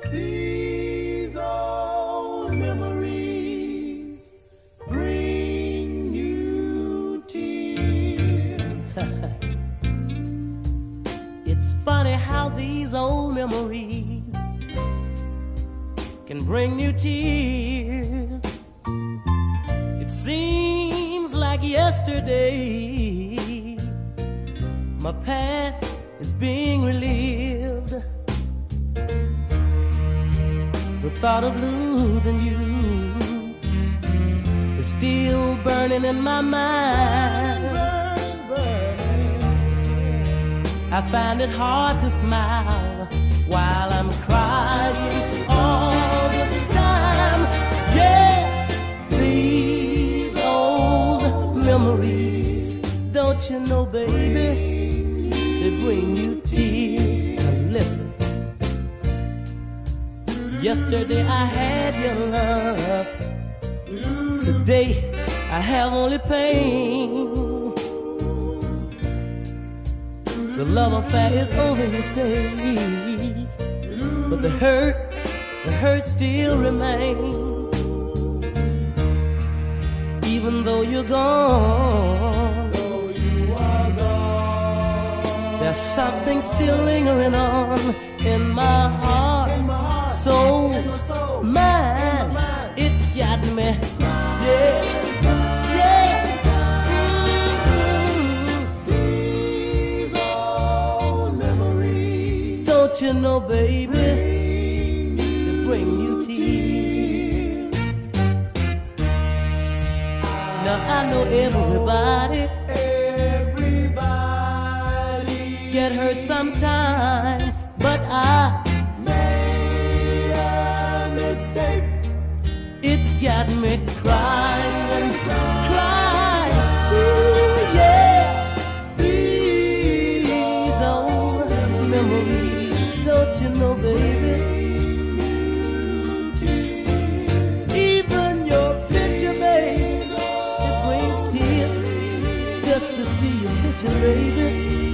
These old memories bring you tears. It's funny how these old memories can bring you tears. It seems like yesterday my past is being relived. The thought of losing you is still burning in my mind. I find it hard to smile while I'm crying all the time. Yeah, these old memories, don't you know, baby, they bring you tears. Now listen, yesterday I had your love, today I have only pain. The love affair is over, you say, but the hurt still remains. Even though you're gone, there's something still lingering on in my heart, soul, mind. It's got me, yeah. Don't you know, baby, they bring you tears. Now I know everybody get hurt sometimes, but I Made a mistake. it's got me crying, crying. Ooh, yeah. These old memories, don't you know, baby? Even your picture, baby, it brings tears just to see your picture, baby.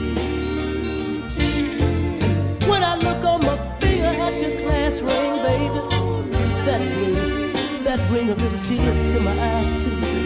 When I look on my finger at your class ring, baby, that bring a little tears to my eyes too.